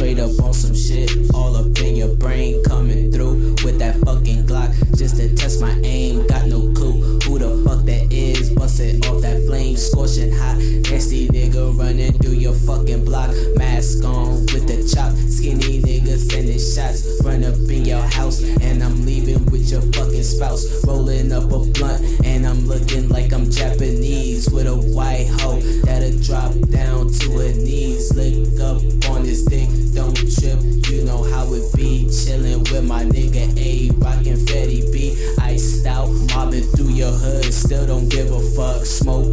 straight up on some shit, all up in your brain, coming through with that fucking Glock, just to test my aim. Got no clue who the fuck that is, busting off that flame, scorching hot, nasty nigga running through your fucking block. Mask on with the chop, skinny nigga sending shots, run up in your house, and I'm leaving with your fucking spouse. Rolling up a blunt, and I'm looking like I'm Japanese, with a white hoe that'll drop down to her knees. Lick up on his dick, don't trip, you know how it be. Chillin' with my nigga A, rockin' Fetty B, iced out, mobbing through your hood, still don't give a fuck. Smoke